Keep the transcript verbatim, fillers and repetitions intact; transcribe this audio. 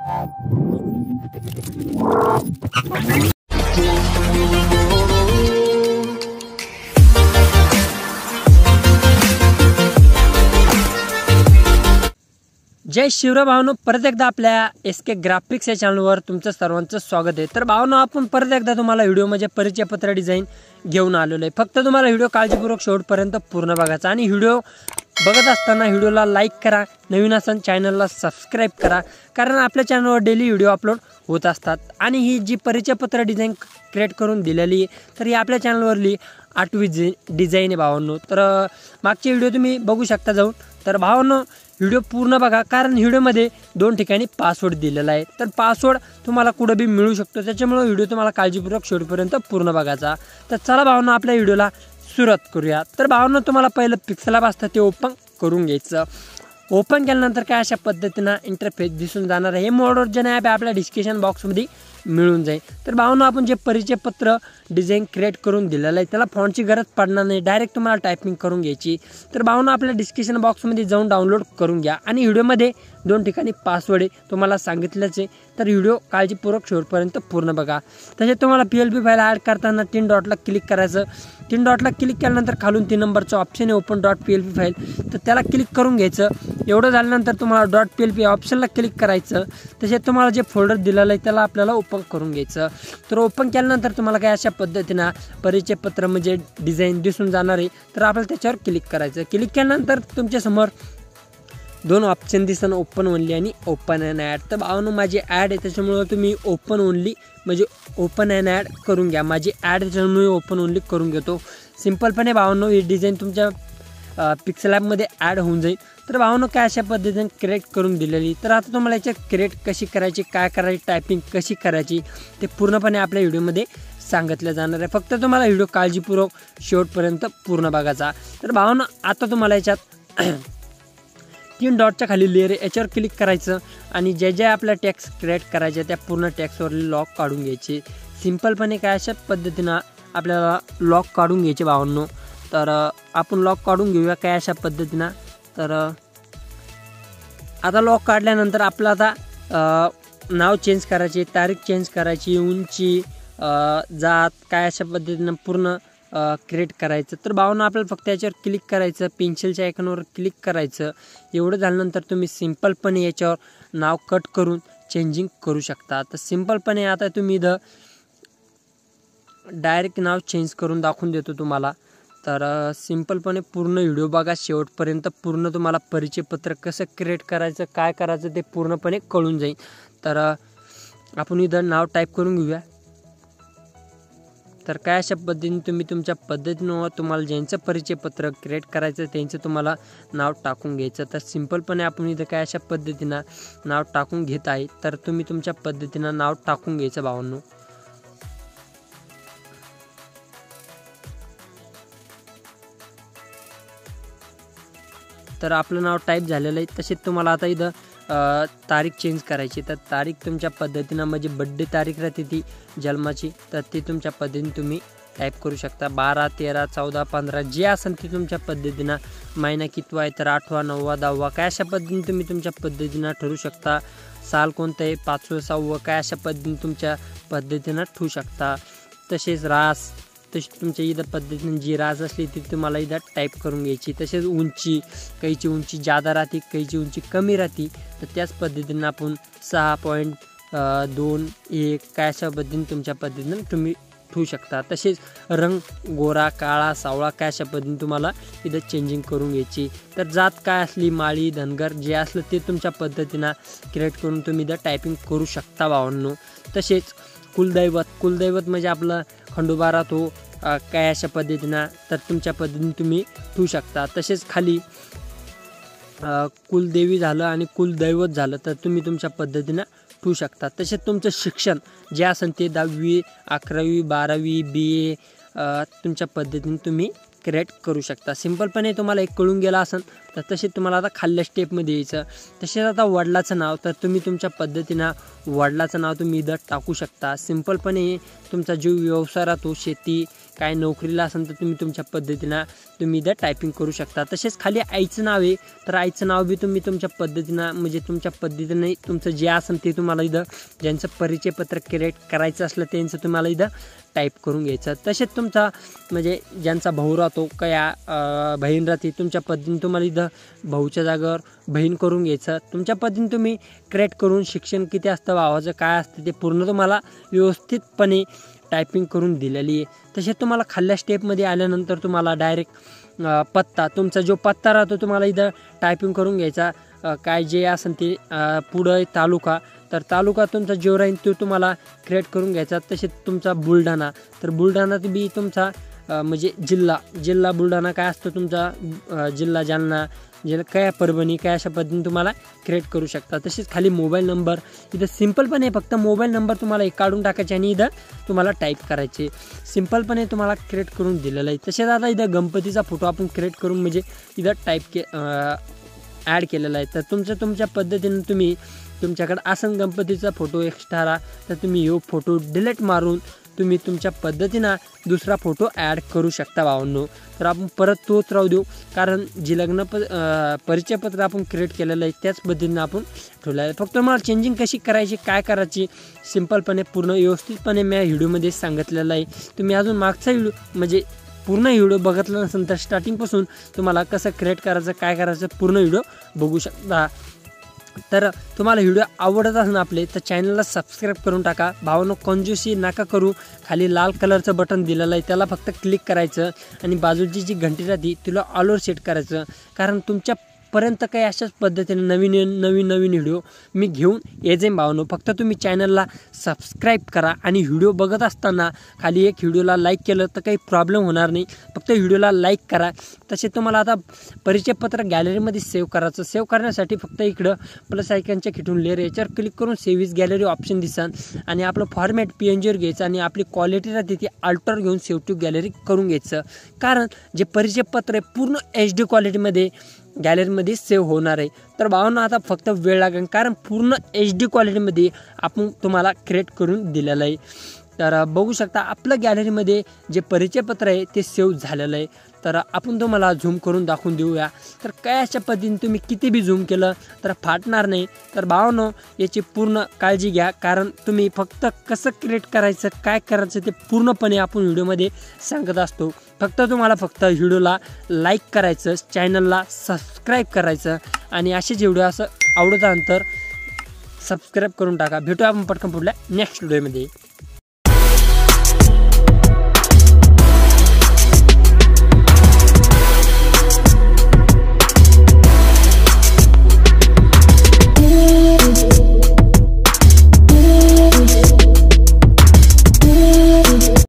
जय शिवराय भावनो, परत एकदा आपल्या एस के ग्राफिक्स या चॅनलवर तुमचं सर्वांचं स्वागत आहे। तर भावनो, आपण परत एकदा तुम्हाला व्हिडिओमध्ये परिचय पत्र डिझाईन घेऊन आलेलो आहे। फक्त तुम्हाला व्हिडिओ काळजीपूर्वक शेवटपर्यंत पूर्ण बघायचा आणि व्हिडिओ बघत असताना व्हिडिओला लाईक करा, नवीन असाल चॅनलला सबस्क्राईब करा, कारण आपल्या चॅनलवर डेली व्हिडिओ अपलोड होत असतात। आणि ही जी परिचय पत्र डिझाईन क्रिएट करून दिलेली आहे, तर ही आपल्या चॅनलवरली आठवी डिझाईन आहे भावांनो। तर मागचे व्हिडिओ तुम्ही बघू शकता जाऊन। तर भावांनो, व्हिडिओ पूर्ण बघा, कारण व्हिडिओमध्ये दोन ठिकाणी पासवर्ड दिलेला आहे। तर पासवर्ड तुम्हाला कुठे बी मिळू शकतो, त्याच्यामुळे व्हिडिओ तुम्हाला काळजीपूर्वक शेवटपर्यंत पूर्ण बघायचा। तर चला भावांनो, आपल्या व्हिडिओला सुरुवात करूया। तर भावांनो, तुम्हाला पहिलं पिक्सल ॲप असतं ते ओपन करून घ्यायचं। ओपन केल्यानंतर काय अशा पद्धतीनं इंटरफेस दिसून जाणार आहे। हे मोडवर्जन ॲप आहे, आपल्या डिस्क्रिप्शन बॉक्समध्ये मिळून जाईल। तर भावांनो, आपण जे परिचय पत्र डिझाईन क्रिएट करून दिलेलं आहे, त्याला फॉन्टची गरज पडणार नाही, डायरेक्ट तुम्हाला टायपिंग करून घ्यायची। तर भावांनो, आपल्या डिस्क्रिप्शन बॉक्समध्ये जाऊन डाउनलोड करून घ्या। आणि व्हिडिओमध्ये दोन ठिकाणी पासवर्ड आहे, तुम्हाला सांगितलंच आहे। तर व्हिडिओ काळजीपूर्वक शेवटपर्यंत पूर्ण बघा। तसेच तुम्हाला P L P file add करताना तीन डॉटला क्लिक करायचं। तीन डॉटला क्लिक केल्यानंतर खालून तीन नंबरचं ऑप्शन आहे open dot P L P file, तर त्याला क्लिक करून घ्यायचं। एवढं झाल्यानंतर तुम्हाला डॉट पी एल पी ऑप्शनला क्लिक करायचं। तसेच तुम्हाला जे फोल्डर दिलेलं आहे त्याला आपल्याला ओपन करून घ्यायचं। तर ओपन केल्यानंतर तुम्हाला काय अशा पद्धतीनं परिचय पत्र म्हणजे डिझाईन दिसून जाणार आहे। तर आपल्याला त्याच्यावर क्लिक करायचं। क्लिक केल्यानंतर तुमच्यासमोर दोन ऑप्शन दिसतात, ओपन ओनली आणि ओपन अँड ॲड। तर भावांनो, माझी ॲड आहे, त्याच्यामुळे तुम्ही ओपन ओनली म्हणजे ओपन अँड ॲड करून घ्या। माझी ॲड त्याच्यामुळे ओपन ओनली करून घेतो। सिम्पलपणे भावांनो, ही डिझाईन तुमच्या पिक्सल ॲपमध्ये ॲड होऊन जाईल। तर भावांनो, काय अशा पद्धतीने क्रिएट करून दिलेली। तर आता तुम्हाला याच्यात क्रिएट कशी करायची, काय करायची, टायपिंग कशी करायची, ते पूर्णपणे आपल्या व्हिडिओमध्ये सांगितलं जाणार आहे। फक्त तुम्हाला व्हिडिओ काळजीपूर्वक शेवटपर्यंत पूर्ण बघायचा। तर भावांनो, आता तुम्हाला याच्यात तीन डॉटच्या खाली लेअर आहे, याच्यावर क्लिक करायचं आणि ज्या ज्या आपल्या टॅक्स क्रिएट करायच्या त्या पूर्ण टॅक्सवर लॉक काढून घ्यायचे। सिम्पलपणे काय अशा पद्धतीनं आपल्याला लॉक काढून घ्यायचे भावांनो। तर आपण लॉक काढून घेऊया काय अशा पद्धतीनं। तर आता लॉक काढल्यानंतर आपलं आता नाव चेंज करायचे, तारीख चेंज करायची, उंची, जात, काय अशा पद्धतीनं पूर्ण क्रिएट करायचं। तर भावांनो, आपल्याला फक्त याच्यावर क्लिक करायचं, पेन्सिलच्या आयकॉनवर क्लिक करायचं। एवढं झाल्यानंतर तुम्ही सिम्पलपणे याच्यावर नाव कट करून चेंजिंग करू शकता। तर सिम्पलपणे आता तुम्ही इथं डायरेक्ट नाव चेंज करून दाखवून देतो तुम्हाला। तर सिम्पलपणे पूर्ण व्हिडिओ बघा शेवटपर्यंत, पूर्ण तुम्हाला परिचय पत्र कसं क्रिएट करायचं, काय करायचं ते पूर्णपणे कळून जाईल। तर आपण इथं नाव टाईप करून घेऊया। तर काय अशा पद्धतीने तुम्ही तुमच्या पद्धतीनं तुम्हाला ज्यांचं परिचय पत्र क्रिएट करायचं त्यांचं तुम्हाला नाव टाकून घ्यायचं। तर सिम्पलपणे आपण इथं काय अशा पद्धतीनं नाव टाकून घेत आहे। तर तुम्ही तुमच्या पद्धतीनं नाव टाकून घ्यायचं भावांनो। तर आपलं नाव टाईप झालेलं आहे। तसेच तुम्हाला आता इथं तारीख चेंज करायची। तर तारीख तुमच्या पद्धतीनं म्हणजे बड्डे तारीख राहते ती जन्माची, तर ती तुमच्या पद्धतीने तुम्ही टाईप करू शकता। बारा, तेरा, चौदा, पंधरा जे असेल ते तुमच्या पद्धतीनं। महिना कितवा आहे, तर आठवा, नववा, दहावा, काय अशा पद्धतीने तुम्ही तुमच्या पद्धतीनं ठरवू शकता। साल कोणतं आहे, पाचवं, सहावं, काय अशा पद्धतीने तुमच्या पद्धतीनं ठेवू शकता। तसेच रास, तशी तुमच्या इथं पद्धतीने जी राज असली ती तुम्हाला इथं टाईप करून घ्यायची। तसेच उंची, काहीची उंची जादा राहते, काहीची उंची कमी राहते, तर त्याच पद्धतीनं आपण सहा पॉईंट दोन एक काय अशा पद्धतीने तुमच्या पद्धतीनं तुम्ही ठेवू शकता। तसेच रंग गोरा, काळा, सावळा, काय अशा पद्धतीने तुम्हाला इथं चेंजिंग करून घ्यायची। तर जात काय असली, माळी, धनगर जे असलं ते तुमच्या पद्धतीनं क्रिएट करून तुम्ही इथं टायपिंग करू शकता भावांनो। तसेच कुलदैवत, कुलदैवत म्हणजे आपलं खंडोबा राहतो, काय अशा पद्धतीनं तर तुमच्या पद्धतीने तुम्ही ठेवू शकता। तसेच खाली कुलदेवी झालं आणि कुलदैवत झालं तर तुम्ही तुमच्या पद्धतीनं ठेवू शकता। तसेच तुमचं शिक्षण जे असेल ते दहावी, अकरावी, बारावी, बी ए तुमच्या पद्धतीने तुम्ही क्रिएट करू शकता। सिम्पलपणे तुम्हाला एक कळून गेला असेल तर तसे तुम्हाला आता खाल्ल्या स्टेपमध्ये यायचं। तसेच आता वडिलाचं नाव, तर तुम्ही तुमच्या पद्धतीनं वडिलाचं नाव तुम्ही इथं टाकू शकता। सिम्पलपणे तुमचा जो व्यवसाय राहतो, शेती काय नोकरीला असेल तर तुम्ही तुमच्या पद्धतीनं तुम्ही इथं टायपिंग करू शकता। तसेच खाली आईचं नाव आहे तर आईचं नाव बी तुम्ही तुमच्या पद्धतीनं म्हणजे तुमच्या पद्धतीने तुमचं जे असेल ते तुम्हाला इथं ज्यांचं परिचयपत्र क्रिएट करायचं असलं त्यांचं तुम्हाला इथं टाईप करून घ्यायचं। तसेच तुमचा म्हणजे ज्यांचा भाऊ राहतो क्या बहीण राहते तुमच्या पद्धतीने तुम्हाला इथं भाऊच्या जागेवर बहीण करून घ्यायचं। तुमच्या पद्धतीने तुम्ही क्रिएट करून शिक्षण किती असतं भावाचं काय असतं ते पूर्ण तुम्हाला व्यवस्थितपणे टायपिंग करून दिलेली आहे। तसेच तुम्हाला खाल्ल्या स्टेपमध्ये आल्यानंतर तुम्हाला डायरेक्ट पत्ता तुमचा जो पत्ता राहतो तुम्हाला इथं टायपिंग करून घ्यायचा। काय जे असेल ते पुढं तालुका तर तालुका तुमचा जो राहील तो तुम्हाला क्रिएट करून घ्यायचा। तसेच तुमचा बुलढाणा तर बुलढाणा बी तुमचा म्हणजे जिल्हा जिल्हा बुलढाणा काय असतो तुमचा जिल्हा जालना जिल्हा काय परभणी काय अशा पद्धतीने तुम्हाला क्रिएट करू शकता। तसेच खाली मोबाईल नंबर इथं सिम्पलपणे फक्त मोबाईल नंबर तुम्हाला एक काढून टाकायचे आणि इथं तुम्हाला टाईप करायचे सिम्पलपणे तुम्हाला क्रिएट करून दिलेलं आहे। तसेच आता इथं गणपतीचा फोटो आपण क्रिएट करून म्हणजे इथं टाईप के ॲड केलेला आहे। तर तुमचं तुमच्या पद्धतीने तुम्ही तुमच्याकडे असं गणपतीचा फोटो एक्स्ट्रा तर तुम्ही यो फोटो डिलीट मारून तुम्ही तुमच्या पद्धतीनं दुसरा फोटो ॲड करू शकता भावांनो। तर आपण परत तोच राहू देऊ कारण जी लग्न प परिचयपत्र आपण क्रिएट केलेलं आहे त्याच पद्धतीनं आपण ठेवलं आहे। फक्त मला चेंजिंग कशी करायची काय करायची सिम्पलपणे पूर्ण व्यवस्थितपणे मी व्हिडिओमध्ये सांगितलेलं आहे। तुम्ही अजून मागचा व्हिडिओ म्हणजे पूर्ण व्हिडिओ बघितला नसेल तर स्टार्टिंगपासून तुम्हाला कसं क्रिएट करायचं काय करायचं पूर्ण व्हिडिओ बघू शकता। तर तुम्हाला व्हिडिओ आवडत असेल आपले तर चॅनलला सबस्क्राईब करून टाका भावांनो। कंजूसी नका करू खाली लाल कलरचं बटन दिलेलं आहे त्याला फक्त क्लिक करायचं आणि बाजूची जी घंटी राहते तिला ऑलवर सेट करायचं कारण तुमच्या पर्यंत काही अशाच पद्धतीने नवीन नवीन नवीन व्हिडिओ मी घेऊन येईन भावांनो। फक्त तुम्ही चॅनलला सबस्क्राईब करा आणि व्हिडिओ बघत असताना खाली एक व्हिडिओला लाईक केलं तर काही प्रॉब्लेम होणार नाही फक्त व्हिडिओला लाईक करा। तसे तुम्हाला आता परिचयपत्र गॅलरीमध्ये सेव्ह करायचं सेव्ह करण्यासाठी फक्त इकडं प्लस आयकॉनच्या खिटून लेअर याच्यावर क्लिक करून सेव्ह इज गॅलरी ऑप्शन दिसन आणि आपलं फॉर्मॅट पी एन जीवर घ्यायचं आणि आपली क्वालिटी राहते ती अल्टर घेऊन सेव्ह टू गॅलरी करून घ्यायचं कारण जे परिचयपत्र आहे पूर्ण एच डी क्वालिटीमध्ये गॅलरीमध्ये सेव्ह होणार आहे। तर भावांनो आता फक्त वेळ लागेल कारण पूर्ण एच डी क्वालिटीमध्ये आपण तुम्हाला क्रिएट करून दिलेलं आहे। तर बघू शकता आपलं गॅलरीमध्ये जे परिचयपत्र आहे ते सेव्ह झालेलं आहे। तर आपण तुम्हाला झूम करून दाखवून देऊया तर काय अशा पद्धतीने तुम्ही किती बी झूम केलं तर फाटणार नाही। तर भावांनो याची पूर्ण काळजी घ्या कारण तुम्ही फक्त कसं क्रिएट करायचं काय करायचं ते पूर्णपणे आपण व्हिडिओमध्ये सांगत असतो। फक्त तुम्हाला फक्त व्हिडिओला लाईक करायचं चॅनलला सबस्क्राईब करायचं आणि असेच व्हिडिओ असं आवडत असेल तर सबस्क्राईब करून टाका। भेटूया आपण पटकन पुढल्या नेक्स्ट व्हिडिओमध्ये।